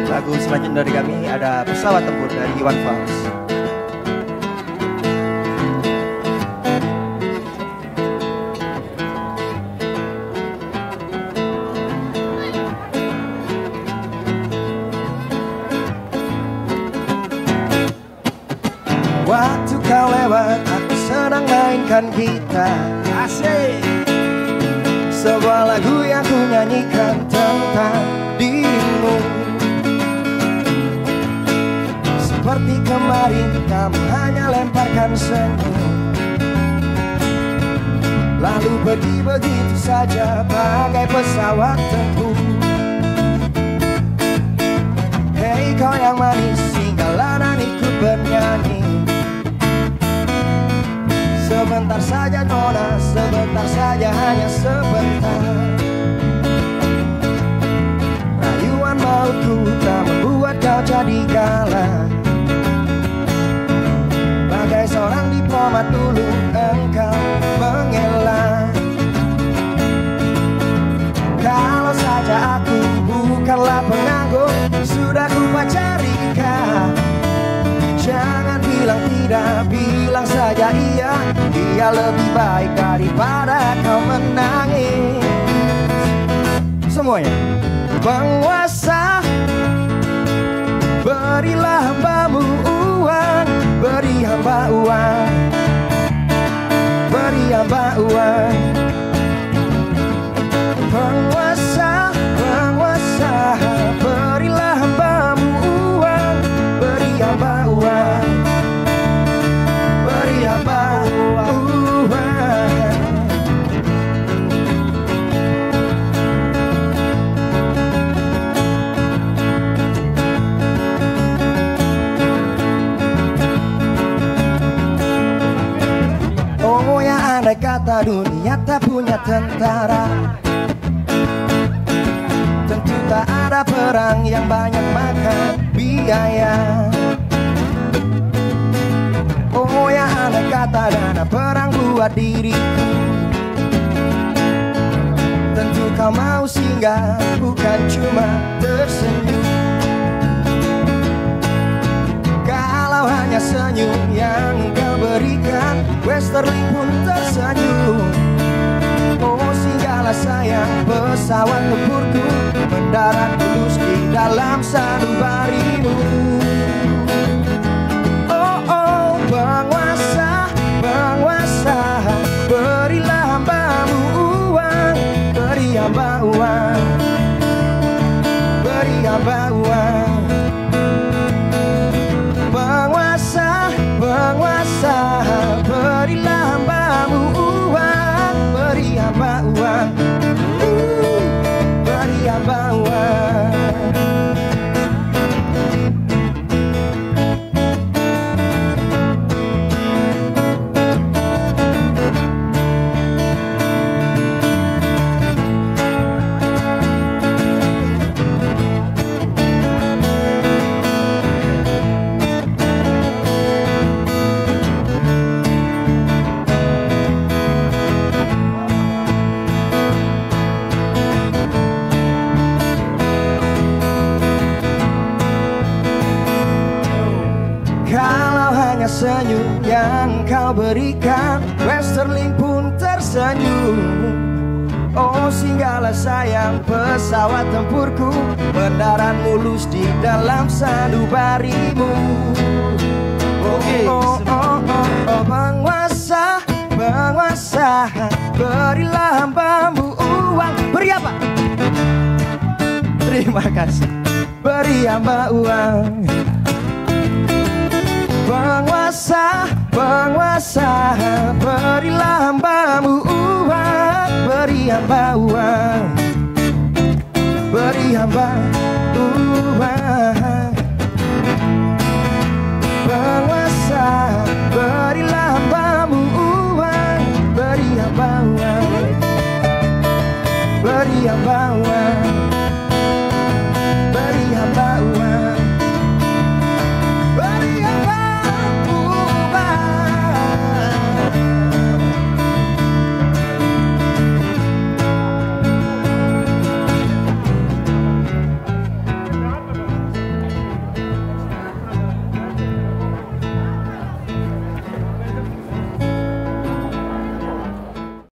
Lagu selanjutnya dari kami ada Pesawat Tempur dari Iwan Fals. Waktu kau lewat, aku senang mainkan gitar. Asik. Sebuah lagu yang ku nyanyikan tentang dirimu. Seperti kemarin, kamu hanya lemparkan senyum, lalu pergi begitu saja bagai pesawat tempur. Hei kau yang manis, tinggallah dan ikut bernyanyi. Sebentar saja nona, sebentar saja, hanya sebentar. Rayuan mautku tak membuat kau jadi kalah. Bagai seorang diplomat dulu engkau mengelak. Kalau saja aku bukanlah penganggur, sudah ku pacari kau. Jangan bilang tidak, bilang saja iya. Dia lebih baik daripada kau menangis. Semuanya. Penguasa, berilah hambamu uang, beri hamba uang, beri hamba uang. Penguasa, penguasa, berilah hambamu uang, beri hamba uang, beri hamba uang. Oh ya, andai kata dunia tak punya tentara, tentu tak ada perang yang banyak makan biaya. Oh ya, andai kata dana perang buat diriku, tentu kau mau singgah, bukan cuma tersenyum. Kalau hanya senyum yang kau berikan, Westerling pun tersenyum. Oh singgahlah sayang, pesawat tempurku mendarat tulus di dalam sanubarimu. Oh oh penguasa, penguasa, berilah hambamu uang, beri hamba uang, beri hamba uang. Penguasa, penguasa, berilah hambamu uang, beri hamba uang, beri hamba uang. Kalau hanya senyum yang kau berikan, Westerling pun tersenyum. Oh singgahlah sayang, pesawat tempurku mendarat mulus di dalam sanubarimu. Oh, oh, oh, oh, oh, penguasa, penguasa, berilah hambamu uang. Beri apa? Terima kasih. Beri hamba uang. Penguasa, penguasa, berilah hambamu uang, beri hamba uang, beri hamba uang. Penguasa, berilah hambamu uang, beri hamba uang, beri hamba